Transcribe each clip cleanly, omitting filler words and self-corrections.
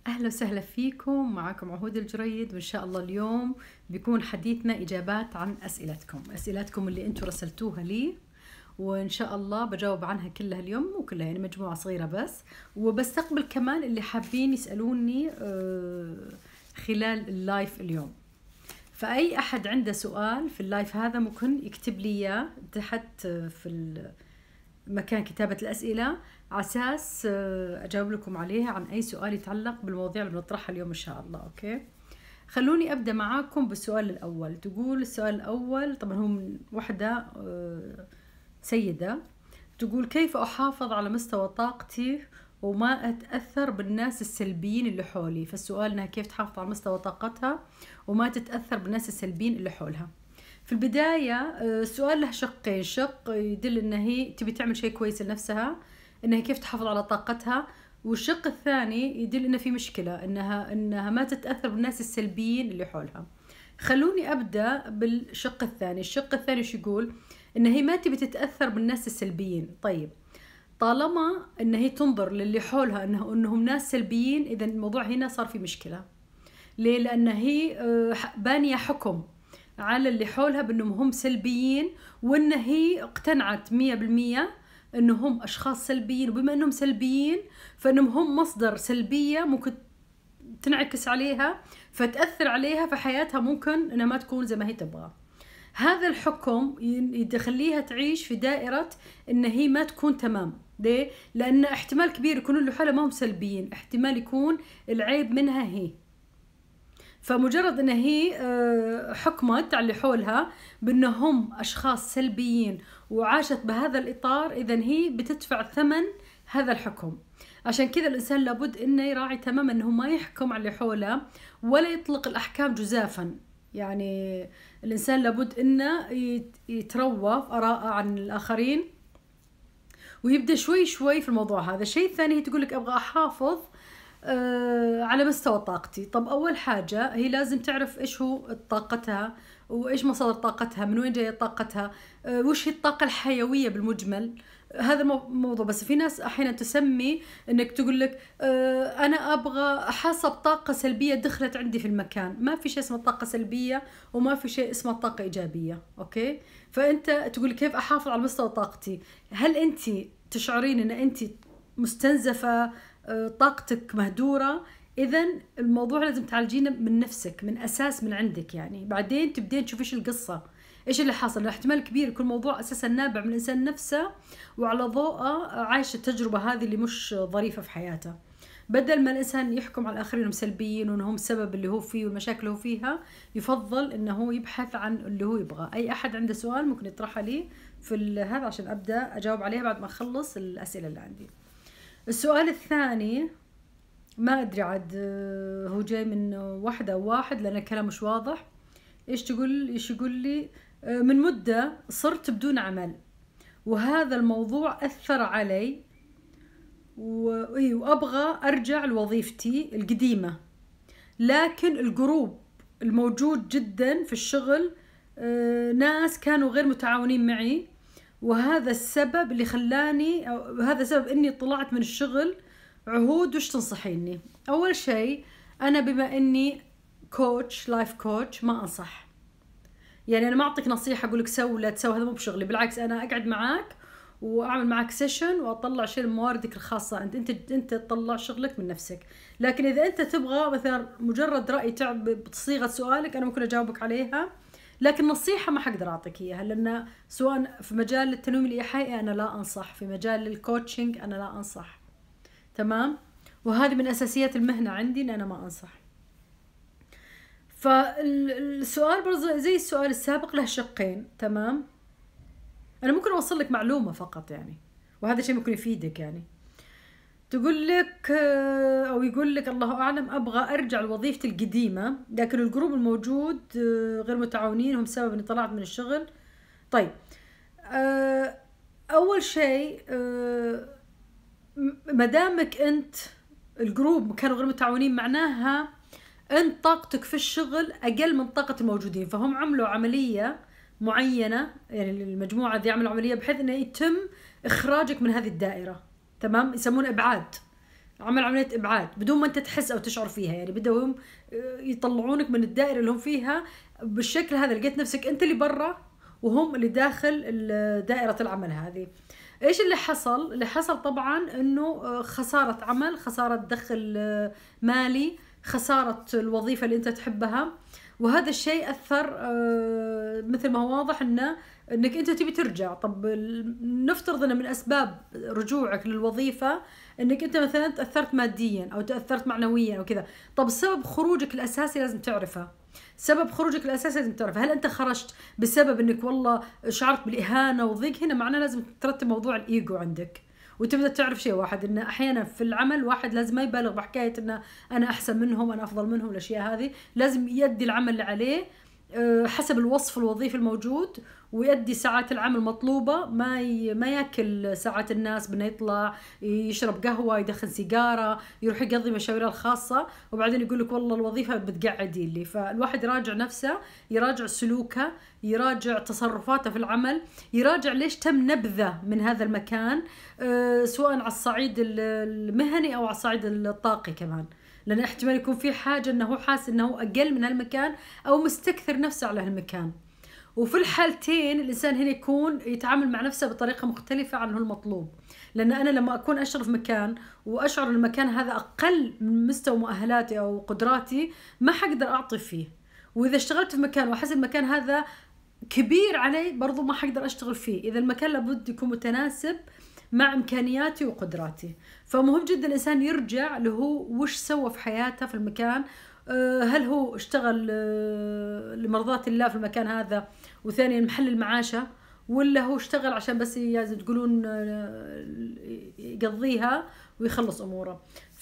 أهلا وسهلا فيكم. معكم عهود الجريد، وإن شاء الله اليوم بيكون حديثنا إجابات عن أسئلتكم اللي أنتم رسلتوها لي، وإن شاء الله بجاوب عنها كلها اليوم، مو كلها يعني مجموعة صغيرة بس. وبستقبل كمان اللي حابين يسألوني خلال اللايف اليوم. فأي أحد عنده سؤال في اللايف هذا ممكن يكتب لي إياه تحت في مكان كتابة الأسئلة، على أساس أجاوب لكم عليها عن أي سؤال يتعلق بالمواضيع اللي بنطرحها اليوم إن شاء الله. أوكي، خلوني أبدأ معاكم بالسؤال الأول. تقول السؤال الأول، طبعا هو من وحدة سيدة، تقول: كيف أحافظ على مستوى طاقتي وما أتأثر بالناس السلبيين اللي حولي؟ فالسؤال إنها كيف تحافظ على مستوى طاقتها وما تتأثر بالناس السلبيين اللي حولها. في البداية السؤال له شقين: شق يدل إن هي تبي تعمل شيء كويس لنفسها، إنها كيف تحافظ على طاقتها، والشق الثاني يدل إن في مشكلة إنها ما تتأثر بالناس السلبيين اللي حولها. خلوني أبدأ بالشق الثاني. الشق الثاني شو يقول؟ إن هي ما تبي تتأثر بالناس السلبيين. طيب، طالما إن هي تنظر للي حولها إنهم ناس سلبيين، إذا الموضوع هنا صار في مشكلة. ليه؟ لأن هي بانية حكم على اللي حولها بأنهم هم سلبيين، وأن هي اقتنعت 100% أنهم أشخاص سلبيين، وبما أنهم سلبيين فأنهم هم مصدر سلبية ممكن تنعكس عليها فتأثر عليها في حياتها، ممكن أنها ما تكون زي ما هي تبغى. هذا الحكم يخليها تعيش في دائرة أن هي ما تكون تمام. ليه؟ لأن احتمال كبير يكونوا اللي حولها ما هم سلبيين، احتمال يكون العيب منها هي. فمجرد ان هي حكمت على اللي حولها بانهم اشخاص سلبيين وعاشت بهذا الاطار، اذا هي بتدفع ثمن هذا الحكم. عشان كذا الانسان لابد انه يراعي تماما انه ما يحكم على اللي حوله ولا يطلق الاحكام جزافا. يعني الانسان لابد انه يتروى في اراءه عن الاخرين ويبدا شوي شوي في الموضوع هذا. الشيء الثاني، هي تقول لك ابغى احافظ على مستوى طاقتي. طب أول حاجة هي لازم تعرف إيش هو طاقتها وإيش مصادر طاقتها، من وين جاية طاقتها، وش هي الطاقة الحيوية بالمجمل. هذا موضوع. بس في ناس أحيانا تسمي إنك تقول لك أنا أبغى حسب طاقة سلبية دخلت عندي في المكان. ما في شيء اسمه طاقة سلبية وما في شيء اسمه طاقة إيجابية. أوكي، فأنت تقول كيف أحافظ على مستوى طاقتي؟ هل أنت تشعرين إن أنت مستنزفة، طاقتك مهدورة؟ إذن الموضوع لازم تعالجينه من نفسك، من أساس من عندك. يعني بعدين تبدين تشوف إيش القصة، إيش اللي حاصل. احتمال كبير يكون الموضوع أساسا نابع من الإنسان نفسه، وعلى ضوءه عايش التجربة هذه اللي مش ظريفة في حياته. بدل ما الإنسان يحكم على الآخرين إنهم سلبيين وإنهم سبب اللي هو فيه والمشاكل اللي هو فيها، يفضل إنه يبحث عن اللي هو يبغاه. أي أحد عنده سؤال ممكن يطرحها لي في هذا عشان أبدأ أجاوب عليها بعد ما أخلص الأسئلة اللي عندي. السؤال الثاني ما أدري عاد هو جاي من واحدة أو واحد لأن الكلام مش واضح. إيش يقول لي: من مدة صرت بدون عمل، وهذا الموضوع أثر علي وأبغى أرجع لوظيفتي القديمة، لكن الجروب الموجود جدا في الشغل ناس كانوا غير متعاونين معي، وهذا السبب اللي خلاني، أو هذا سبب إني طلعت من الشغل. عهود، وش تنصحيني؟ أول شيء، أنا بما إني كوتش، لايف كوتش، ما أنصح. يعني أنا ما أعطيك نصيحة أقولك سوي لا تسوي، هذا مو بشغلي. بالعكس، أنا أقعد معاك وأعمل معاك سيشن وأطلع شيء من مواردك الخاصة. أنت تطلع شغلك من نفسك. لكن إذا أنت تبغى مثلا مجرد رأي بصيغة سؤالك، أنا ممكن أجاوبك عليها، لكن نصيحة ما حقدر أعطيك إياها، لأن سواء في مجال التنويم الإيحائي أنا لا أنصح، في مجال الكوتشنج أنا لا أنصح. تمام؟ وهذه من أساسيات المهنة عندي إن أنا ما أنصح. فالسؤال برضه زي السؤال السابق له شقين. تمام؟ أنا ممكن أوصل لك معلومة فقط يعني، وهذا شيء ممكن يفيدك. يعني تقول لك أو يقول لك الله أعلم: أبغى أرجع لوظيفتي القديمة، لكن الجروب الموجود غير متعاونين، هم سبب إني طلعت من الشغل. طيب، أول شيء مدامك أنت الجروب كانوا غير متعاونين، معناها أنت طاقتك في الشغل أقل من طاقة الموجودين، فهم عملوا عملية معينة. يعني المجموعة دي عملوا عملية بحيث أنه يتم إخراجك من هذه الدائرة. تمام؟ يسمون إبعاد. عمل عملية إبعاد بدون ما أنت تحس أو تشعر فيها. يعني بدهم يطلعونك من الدائرة اللي هم فيها بالشكل هذا، لقيت نفسك أنت اللي برا وهم اللي داخل دائرة العمل هذه. إيش اللي حصل؟ اللي حصل طبعا إنه خسارة عمل، خسارة دخل مالي، خسارة الوظيفة اللي أنت تحبها. وهذا الشيء أثر مثل ما هو واضح انك انت تبي ترجع. طب نفترض ان من اسباب رجوعك للوظيفة انك انت مثلا تأثرت ماديا او تأثرت معنويا او كذا. طب سبب خروجك الاساسي لازم تعرفه. سبب خروجك الاساسي لازم تعرفه. هل انت خرجت بسبب انك والله شعرت بالاهانة وضيق؟ هنا معناه لازم ترتب موضوع الايجو عندك وتبدا تعرف شيء واحد، ان احيانا في العمل واحد لازم ما يبالغ بحكايه ان انا احسن منهم، انا افضل منهم. الاشياء هذه لازم يؤدي العمل اللي عليه حسب الوصف الوظيفي الموجود، ويؤدي ساعات العمل مطلوبة. ما ياكل ساعات الناس بأنه يطلع يشرب قهوة، يدخن سيجارة، يروح يقضي مشاويره الخاصة، وبعدين يقول لك والله الوظيفة بتقعدي لي. فالواحد يراجع نفسه، يراجع سلوكه، يراجع تصرفاته في العمل، يراجع ليش تم نبذه من هذا المكان، سواء على الصعيد المهني أو على الصعيد الطاقي كمان. لأن احتمال يكون في حاجة أنه هو حاس أنه أقل من هالمكان أو مستكثر نفسه على هالمكان. وفي الحالتين الإنسان هنا يكون يتعامل مع نفسه بطريقة مختلفة عن المطلوب. لأن أنا لما أكون أشرف مكان وأشعر أن المكان هذا أقل من مستوى مؤهلاتي أو قدراتي، ما حقدر أعطي فيه. وإذا اشتغلت في مكان وأحس المكان هذا كبير علي، برضو ما حقدر أشتغل فيه. إذا المكان لابد يكون متناسب مع إمكانياتي وقدراتي. فمهم جدا الإنسان يرجع له وش سوى في حياته في المكان. هل هو اشتغل لمرضاة الله في المكان هذا وثانيا محل المعاشة، ولا هو اشتغل عشان بس زي تقولون يقضيها ويخلص أموره.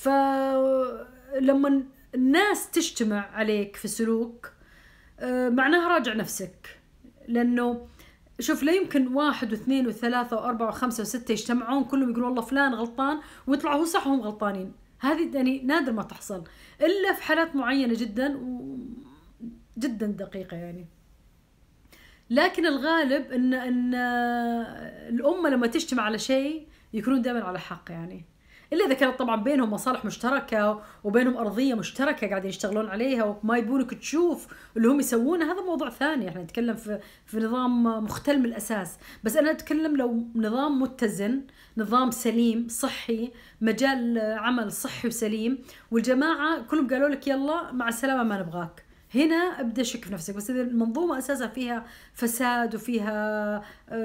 فلما الناس تجتمع عليك في سلوك معناها راجع نفسك. لأنه شوف، لا يمكن 1 و2 و3 و4 و5 و6 يجتمعون كلهم يقولوا والله فلان غلطان ويطلعوا هو صح وهم غلطانين. هذه يعني نادر ما تحصل إلا في حالات معينة جدا جدا دقيقة يعني. لكن الغالب إن الأمة لما تجتمع على شيء يكونون دائما على حق يعني. إلا إذا كانت طبعا بينهم مصالح مشتركة وبينهم أرضية مشتركة قاعدين يشتغلون عليها وما يبونك تشوف اللي هم يسوونه، هذا موضوع ثاني. احنا نتكلم في نظام مختل من الأساس. بس أنا أتكلم لو نظام متزن، نظام سليم صحي، مجال عمل صحي وسليم، والجماعة كلهم قالوا لك يلا مع السلامة ما نبغاك، هنا ابدا شك في نفسك. بس اذا المنظومه اساسا فيها فساد وفيها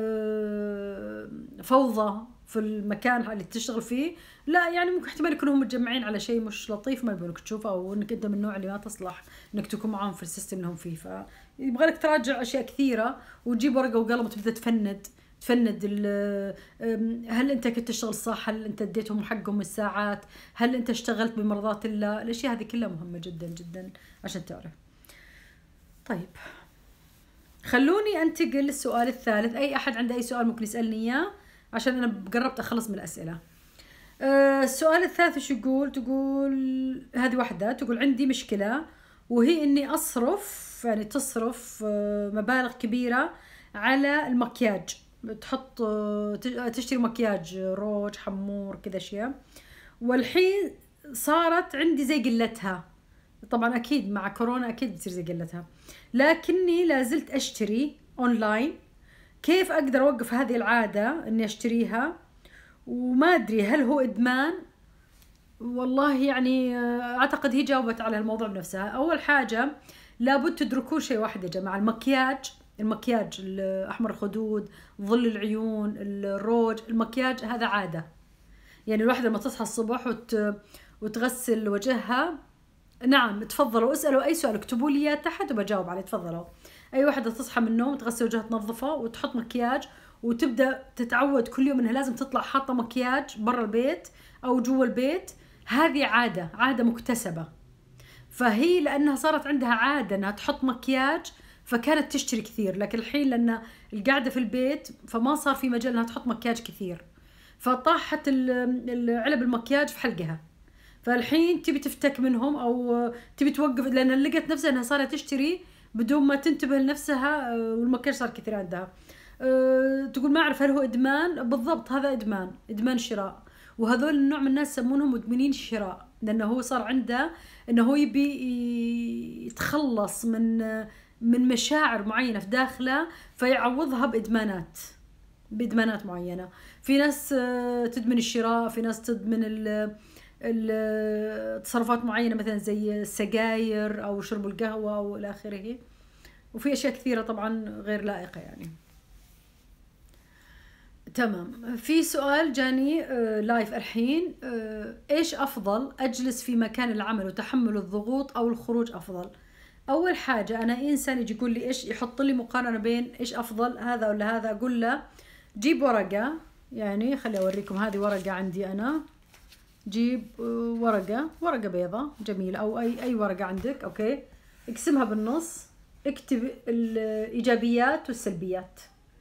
فوضى في المكان اللي تشتغل فيه، لا يعني ممكن احتمال يكونوا هم متجمعين على شيء مش لطيف ما يبونك تشوفه، او انك انت من النوع اللي ما تصلح انك تكون معاهم في السيستم اللي هم فيه. فيبغى لك تراجع اشياء كثيره وتجيب ورقه وقلم وتبدا تفند هل انت كنت تشتغل صح، هل انت اديتهم حقهم الساعات، هل انت اشتغلت بمرضات الله. الاشياء هذه كلها مهمه جدا جدا عشان تعرف. طيب خلوني انتقل للسؤال الثالث. اي احد عنده اي سؤال ممكن يسالني اياه عشان انا قربت اخلص من الاسئله. السؤال الثالث ايش يقول؟ تقول هذه واحده تقول عندي مشكله وهي اني اصرف، يعني تصرف مبالغ كبيره على المكياج. تحط تشتري مكياج روج حمور كذا اشياء، والحين صارت عندي زي قلتها. طبعا اكيد مع كورونا اكيد بتصير زي قلتها، لكني لازلت اشتري اونلاين. كيف اقدر اوقف هذه العاده اني اشتريها؟ وما ادري هل هو ادمان. والله يعني اعتقد هي جاوبت على الموضوع بنفسها. اول حاجه لابد تدركوا شيء واحد يا جماعه، المكياج الاحمر الخدود، ظل العيون، الروج، المكياج هذا عاده. يعني الواحده لما تصحى الصبح وتغسل وجهها، نعم تفضلوا اسألوا أي سؤال اكتبوا لي تحت وبجاوب عليه. تفضلوا. أي واحدة تصحى من النوم تغسل وجهها تنظفه وتحط مكياج وتبدأ تتعود كل يوم إنها لازم تطلع حاطة مكياج برا البيت أو جوا البيت، هذه عادة مكتسبة. فهي لأنها صارت عندها عادة إنها تحط مكياج فكانت تشتري كثير، لكن الحين لأن القاعدة في البيت فما صار في مجال إنها تحط مكياج كثير، فطاحت علب المكياج في حلقها. فالحين تبي تفتك منهم او تبي توقف، لان لقت نفسها انها صارت تشتري بدون ما تنتبه لنفسها والمكياج صار كثير عندها. تقول ما اعرف هل هو ادمان بالضبط. هذا ادمان شراء، وهذول النوع من الناس يسمونهم مدمنين الشراء، لأنه هو صار عنده أنه هو يبي يتخلص من مشاعر معينة في داخله فيعوضها بإدمانات معينة. في ناس تدمن الشراء، في ناس تدمن التصرفات معينة مثلا زي السجاير أو شرب القهوة أو إلى آخره، وفي أشياء كثيرة طبعا غير لائقة يعني. تمام. في سؤال جاني لايف الحين، إيش أفضل، أجلس في مكان العمل وتحمل الضغوط أو الخروج أفضل؟ أول حاجة أنا إنسان يجي يقول لي إيش، يحط لي مقارنة بين إيش أفضل هذا ولا هذا، أقول له جيب ورقة، يعني خلي أوريكم، هذه ورقة عندي أنا، جيب ورقة بيضة جميلة أو أي ورقة عندك، أوكي، اقسمها بالنص، اكتب الإيجابيات والسلبيات،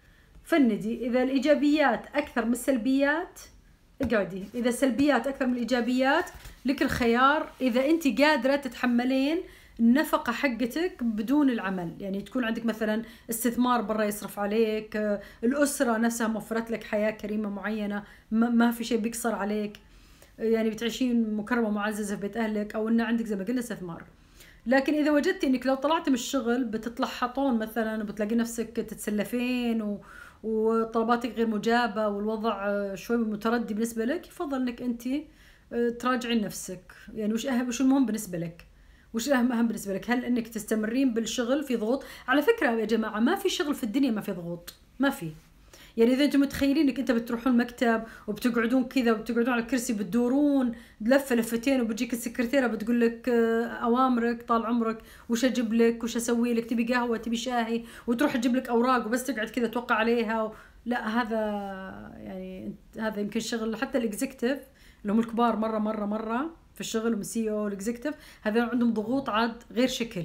فندي إذا الإيجابيات أكثر من السلبيات اقعدي، إذا السلبيات أكثر من الإيجابيات لك الخيار. إذا أنت قادرة تتحملين النفقة حقتك بدون العمل، يعني تكون عندك مثلا استثمار برا يصرف عليك، الأسرة نفسها موفرت لك حياة كريمة معينة، ما في شيء بيقصر عليك، يعني بتعيشين مكرمة معززة في بيت أهلك، أو إن عندك زي ما قلنا استثمار. لكن إذا وجدتي إنك لو طلعت من الشغل بتتلحطون مثلا وبتلاقي نفسك تتسلفين وطلباتك غير مجابة والوضع شوي متردي بالنسبة لك، يفضل إنك أنت تراجعين نفسك، يعني وش المهم بالنسبة لك، وش الأهم بالنسبة لك؟ هل إنك تستمرين بالشغل في ضغوط؟ على فكرة يا جماعة ما في شغل في الدنيا ما في ضغوط، ما في. يعني إذا أنتم متخيلين إنك أنت بتروحون المكتب وبتقعدون كذا وبتقعدون على الكرسي بتدورون لفتين وبتجيك السكرتيرة بتقول لك أوامرك طال عمرك، وش أجيب لك، وش أسوي لك، تبي قهوة تبي شاهي، وتروح تجيب لك أوراق وبس تقعد كذا توقع عليها لا، هذا يعني هذا يمكن شغل حتى الإكزيكتيف اللي هم الكبار مرة في الشغل، ومسي او الإكزيكتيف هذول عندهم ضغوط عاد غير شكل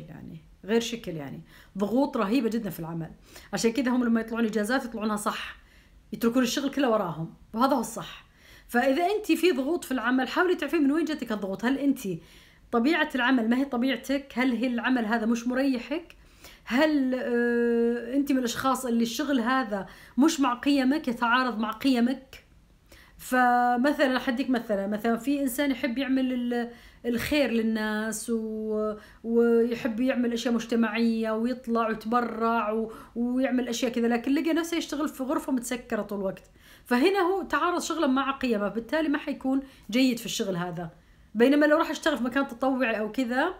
يعني ضغوط رهيبة جدا في العمل. عشان كذا هم لما يطلعون إجازات يطلعونها صح، يتركون الشغل كله وراهم، وهذا هو الصح. فإذا أنت في ضغوط في العمل حاولي تعرفين من وين جاتك الضغوط، هل أنت طبيعة العمل ما هي طبيعتك، هل هي العمل هذا مش مريحك، هل أنت من الأشخاص اللي الشغل هذا مش مع قيمك، يتعارض مع قيمك. فمثلا حديك مثلا في إنسان يحب يعمل الخير للناس ويحب يعمل أشياء مجتمعية ويطلع ويتبرع ويعمل أشياء كذا، لكن لقى نفسه يشتغل في غرفة متسكرة طول الوقت، فهنا هو تعارض شغله مع قيمه، بالتالي ما حيكون جيد في الشغل هذا. بينما لو راح اشتغل في مكان تطوعي أو كذا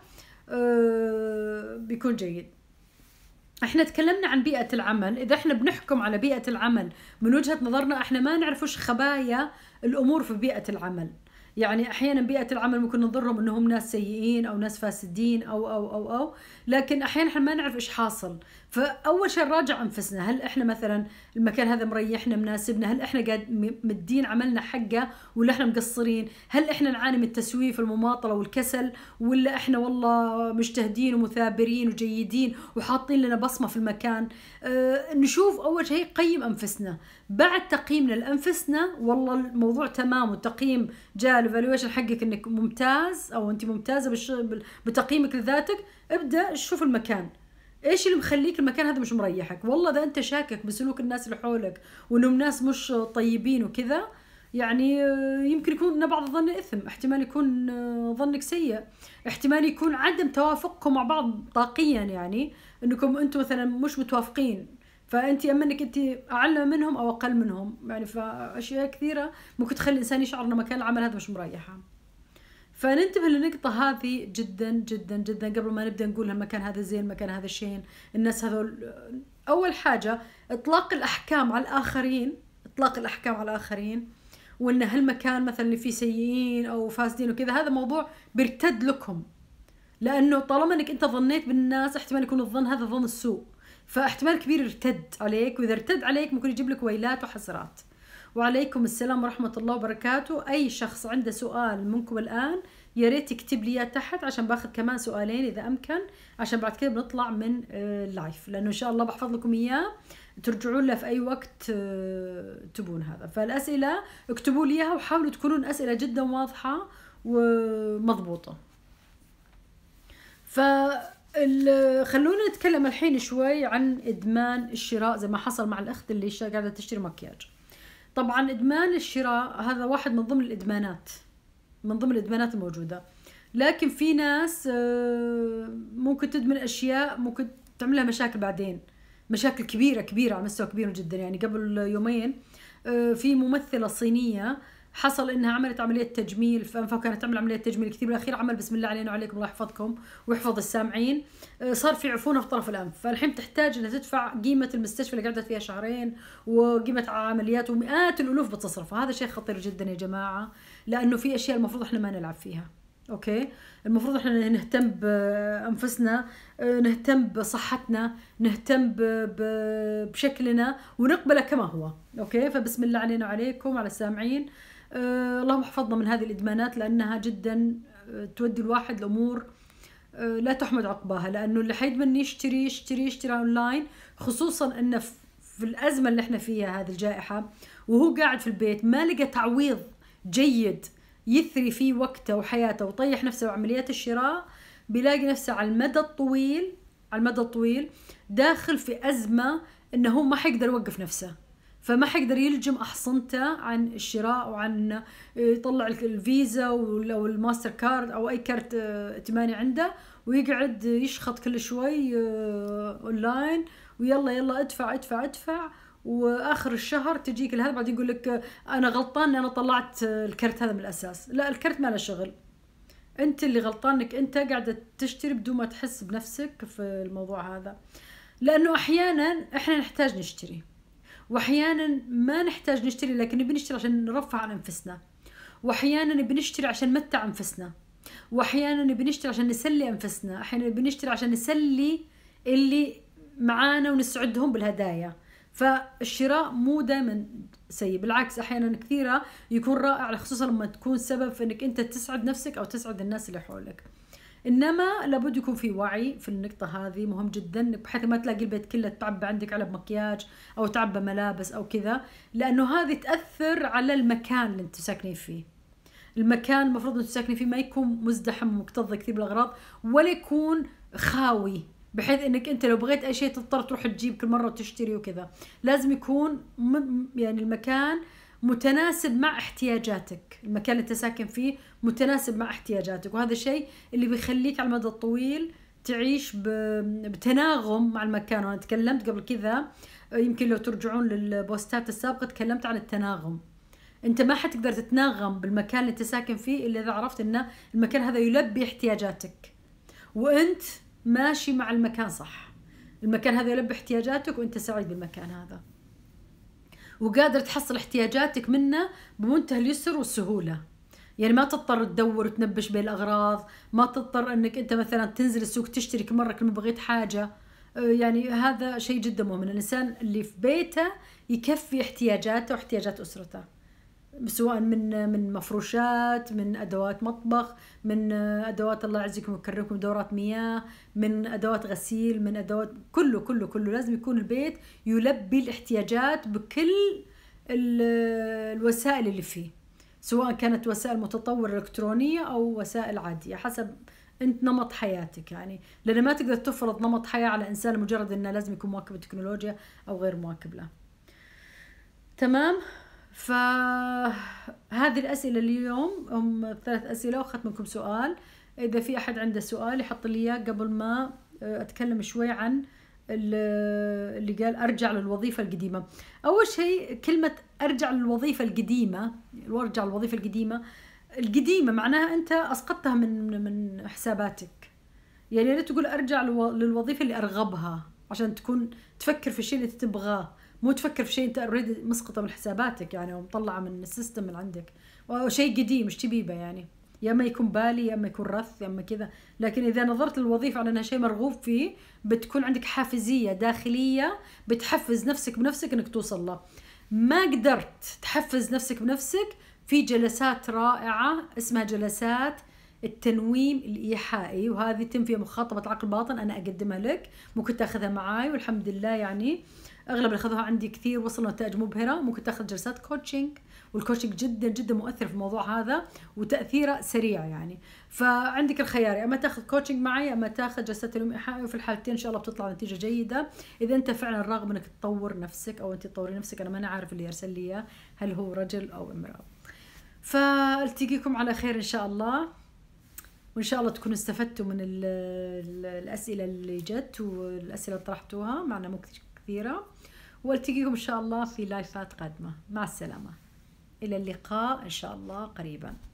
بيكون جيد. احنا تكلمنا عن بيئة العمل، اذا احنا بنحكم على بيئة العمل من وجهة نظرنا احنا ما نعرف وش خبايا الامور في بيئة العمل. يعني احيانا بيئة العمل ممكن ننظرهم انهم ناس سيئين او ناس فاسدين او لكن احيانا احنا ما نعرف ايش حاصل. فاول شيء نراجع انفسنا، هل احنا مثلا المكان هذا مريحنا مناسبنا، هل احنا قاعد مدين عملنا حقه ولا احنا مقصرين، هل احنا نعاني من التسويف المماطلة والكسل، ولا احنا والله مجتهدين ومثابرين وجيدين وحاطين لنا بصمة في المكان. نشوف اول شيء قيم انفسنا، بعد تقييمنا لانفسنا والله الموضوع تمام والتقييم جاء الايفالويشن حقك انك ممتاز او انت ممتازه بتقييمك لذاتك، ابدا شوف المكان ايش اللي مخليك المكان هذا مش مريحك. والله اذا انت شاكك بسلوك الناس اللي حولك وانهم ناس مش طيبين وكذا، يعني يمكن يكون بعض الظن اثم، احتمال يكون ظنك سيء، احتمال يكون عدم توافقكم مع بعض طاقيا، يعني انكم انتم مثلا مش متوافقين، فانت اما انك انت اعلى منهم او اقل منهم، يعني فاشياء كثيره ممكن تخلي الانسان يشعر ان مكان العمل هذا مش مريحه. فننتبه للنقطة هذه جدا جدا جدا قبل ما نبدأ نقول المكان هذا زين المكان هذا شين. الناس هذول أول حاجة إطلاق الأحكام على الآخرين، وإن هالمكان مثلا اللي فيه سيئين أو فاسدين وكذا، هذا موضوع بيرتد لكم، لأنه طالما إنك أنت ظنيت بالناس احتمال يكون الظن هذا ظن السوء، فاحتمال كبير يرتد عليك، وإذا ارتد عليك ممكن يجيب لك ويلات وحسرات. وعليكم السلام ورحمة الله وبركاته. أي شخص عنده سؤال منكم الآن يا ريت يكتب لي تحت عشان باخذ كمان سؤالين إذا أمكن، عشان بعد كده بنطلع من اللايف، لأنه إن شاء الله بحفظ لكم إياه ترجعون له في أي وقت تبون هذا. فالأسئلة اكتبوا لي إياها وحاولوا تكونون أسئلة جدا واضحة ومضبوطة. خلونا نتكلم الحين شوي عن إدمان الشراء زي ما حصل مع الأخت اللي قاعدة تشتري مكياج. طبعا ادمان الشراء هذا واحد من ضمن الادمانات، من ضمن الادمانات الموجوده، لكن في ناس ممكن تدمن اشياء ممكن تعملها مشاكل بعدين، مشاكل كبيره على مستوى كبير جدا. يعني قبل يومين في ممثله صينيه حصل انها عملت عمليه تجميل في انفها، كانت تعمل عمليه تجميل كثير، بالاخير عمل بسم الله علينا وعليكم الله يحفظكم ويحفظ السامعين، صار في عفونه في طرف الانف، فالحين تحتاج انها تدفع قيمه المستشفى اللي قعدت فيها شهرين وقيمه عمليات ومئات الالوف بتصرفها. هذا شيء خطير جدا يا جماعه، لانه في اشياء المفروض احنا ما نلعب فيها. اوكي، المفروض احنا نهتم بانفسنا، نهتم بصحتنا، نهتم بشكلنا ونقبله كما هو. اوكي، فبسم الله علينا وعليكم على السامعين. اللهم احفظنا من هذه الادمانات، لانها جدا تودي الواحد الامور لا تحمد عقباها، لانه اللي حيدمن يشتري اونلاين، خصوصا انه في الازمه اللي احنا فيها هذه الجائحه، وهو قاعد في البيت ما لقى تعويض جيد يثري فيه وقته وحياته وطيح نفسه بعمليات الشراء، بيلاقي نفسه على المدى الطويل داخل في أزمة إنه هو ما حيقدر يوقف نفسه، فما حيقدر يلجم أحصنته عن الشراء وعن يطلع الفيزا أو الماستر كارد أو أي كارت ائتماني عنده، ويقعد يشخط كل شوي أونلاين، ويلا ادفع، واخر الشهر تجيك هذا بعدين يقول لك انا غلطان ان انا طلعت الكرت هذا من الاساس. لا، الكرت ما له شغل، انت اللي غلطان انك انت قاعده تشتري بدون ما تحس بنفسك في الموضوع هذا. لانه احيانا احنا نحتاج نشتري، واحيانا ما نحتاج نشتري، لكن نبي نشتري عشان نرفع عن انفسنا، واحيانا نبي نشتري عشان نمتع انفسنا، واحيانا نبي نشتري عشان نسلي انفسنا، احيانا نبي نشتري عشان نسلي اللي معانا ونسعدهم بالهدايا. فالشراء مو دائما سيء، بالعكس احيانا كثيره يكون رائع، خصوصا لما تكون سبب في انك انت تسعد نفسك او تسعد الناس اللي حولك. انما لابد يكون في وعي في النقطه هذه، مهم جدا، بحيث ما تلاقي البيت كله تعبى عندك علب مكياج او تعبى ملابس او كذا، لانه هذه تاثر على المكان اللي انت ساكنين فيه. المكان المفروض انت ساكنين فيه ما يكون مزدحم ومكتظ كثير بالاغراض، ولا يكون خاوي بحيث انك انت لو بغيت اي شيء تضطر تروح تجيب كل مره وتشتري وكذا. لازم يكون يعني المكان متناسب مع احتياجاتك، المكان اللي انت ساكن فيه متناسب مع احتياجاتك، وهذا الشيء اللي بيخليك على المدى الطويل تعيش بتناغم مع المكان. وانا تكلمت قبل كذا، يمكن لو ترجعون للبوستات السابقه تكلمت عن التناغم. انت ما حتقدر تتناغم بالمكان اللي انت ساكن فيه الا اذا عرفت ان المكان هذا يلبي احتياجاتك، وانت ماشي مع المكان صح، المكان هذا يلبي احتياجاتك وانت سعيد بالمكان هذا، وقادر تحصل احتياجاتك منه بمنتهى اليسر والسهولة. يعني ما تضطر تدور وتنبش بين الأغراض، ما تضطر انك انت مثلا تنزل السوق تشتري كل مرة كل ما بغيت حاجة. يعني هذا شيء جدا مهم، الإنسان اللي في بيته يكفي احتياجاته واحتياجات أسرته، سواء من مفروشات، من أدوات مطبخ، من أدوات الله يعزكم ويكرمكم دورات مياه، من أدوات غسيل، من أدوات كله لازم يكون البيت يلبي الاحتياجات بكل الوسائل اللي فيه، سواء كانت وسائل متطورة إلكترونية أو وسائل عادية حسب انت نمط حياتك. يعني لأن ما تقدر تفرض نمط حياة على إنسان مجرد إنه لازم يكون مواكب التكنولوجيا أو غير مواكب له. تمام، فهذه الأسئلة اليوم هم 3 أسئلة وأخذت منكم سؤال. إذا في أحد عنده سؤال يحط لي إياه قبل ما أتكلم شوي عن اللي قال أرجع للوظيفة القديمة. أول شيء كلمة أرجع للوظيفة القديمة، وأرجع للوظيفة القديمة معناها أنت أسقطتها من حساباتك. يعني لا تقول أرجع للوظيفة اللي أرغبها عشان تكون تفكر في الشيء اللي تبغاه، مو تفكر في شيء انت اوريدي مسقطه من حساباتك يعني ومطلعه من السيستم اللي عندك، وشيء قديم مش تبيبه. يعني يا اما يكون بالي يا اما يكون رث يا اما كذا. لكن اذا نظرت للوظيفه على انها شيء مرغوب فيه بتكون عندك حافزيه داخليه بتحفز نفسك بنفسك انك توصل له. ما قدرت تحفز نفسك بنفسك، في جلسات رائعه اسمها جلسات التنويم الإيحائي، وهذه تم فيها مخاطبة العقل الباطن، أنا أقدمها لك، ممكن تاخذها معاي والحمد لله. يعني اغلب اللي اخذوها عندي كثير وصلوا نتائج مبهره. ممكن تاخذ جلسات كوتشنج، والكوتشنج جدا جدا مؤثر في الموضوع هذا وتاثيره سريع يعني. فعندك الخيار، اما تاخذ كوتشنج معي اما تاخذ جلسات اليوم ايحائي، وفي الحالتين ان شاء الله بتطلع نتيجه جيده. اذا انت فعلا راغب انك تطور نفسك او انت تطوري نفسك، انا ما عارف اللي يرسل لي اياه هل هو رجل او امراه. فالتقيكم على خير ان شاء الله، وان شاء الله تكونوا استفدتوا من الاسئله اللي جت والاسئله اللي طرحتوها معنا مو كثيره. والتقيكم ان شاء الله في لايفات قادمه. مع السلامه، الى اللقاء ان شاء الله قريبا.